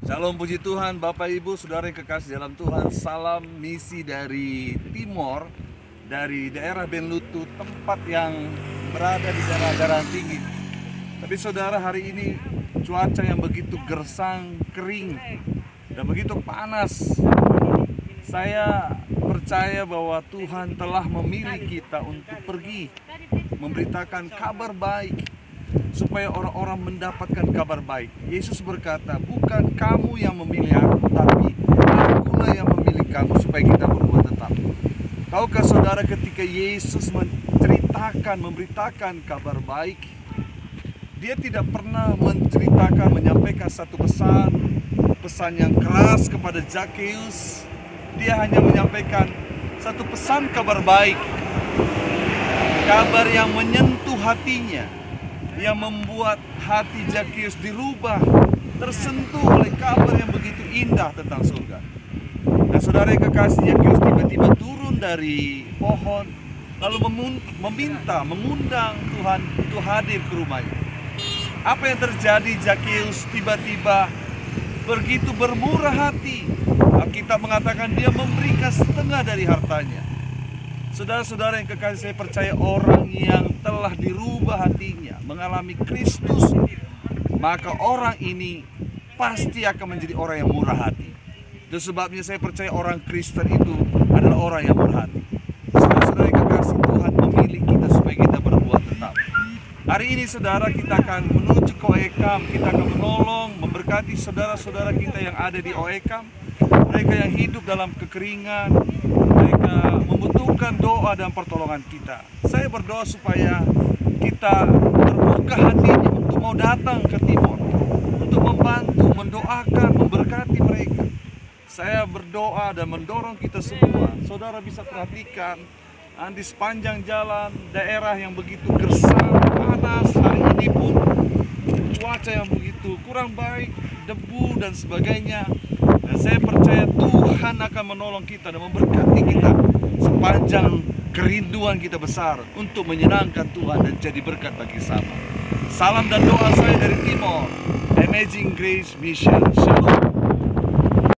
Shalom, puji Tuhan, Bapak Ibu, Saudara yang kekasih dalam Tuhan. Salam misi dari Timor, dari daerah Benlutu, tempat yang berada di daerah dataran tinggi. Tapi saudara, hari ini cuaca yang begitu gersang, kering, dan begitu panas. Saya percaya bahwa Tuhan telah memilih kita untuk pergi memberitakan kabar baik, supaya orang-orang mendapatkan kabar baik. Yesus berkata, bukan kamu yang memilih aku, tapi akulah yang memilih kamu supaya kita berbuat tetap. Tahukah saudara, ketika Yesus memberitakan kabar baik, dia tidak pernah menyampaikan satu pesan yang keras kepada Zakheus. Dia hanya menyampaikan satu pesan kabar baik, kabar yang menyentuh hatinya, yang membuat hati Zakheus dirubah, tersentuh oleh kabar yang begitu indah tentang surga. Dan saudara yang kekasih, Zakheus tiba-tiba turun dari pohon, lalu mengundang Tuhan untuk hadir ke rumahnya. Apa yang terjadi? Zakheus tiba-tiba begitu bermurah hati. Alkitab mengatakan dia memberikan setengah dari hartanya. Saudara-saudara yang kekasih, saya percaya orang yang telah dirubah hatinya, mengalami Kristus, maka orang ini pasti akan menjadi orang yang murah hati. Itu sebabnya saya percaya orang Kristen itu adalah orang yang murah hati. Saudara-saudara yang kekasih, Tuhan memilih kita supaya kita berbuat tetap. Hari ini saudara, kita akan menuju ke Oekam. Kita akan menolong, memberkati saudara-saudara kita yang ada di Oekam, mereka yang hidup dalam kekeringan, mereka membutuhkan doa dan pertolongan kita. Saya berdoa supaya kita terbuka hatinya untuk mau datang ke Timor, untuk membantu, mendoakan, memberkati mereka. Saya berdoa dan mendorong kita semua. Saudara bisa perhatikan di sepanjang jalan, daerah yang begitu gersang, panas, hari ini pun cuaca yang begitu kurang baik, debu dan sebagainya. Dan saya percaya Tuhan akan menolong kita dan memberkati kita sepanjang kerinduan kita besar untuk menyenangkan Tuhan dan jadi berkat bagi sama. Salam dan doa saya dari Timor, Amazing Grace Mission. Shalom.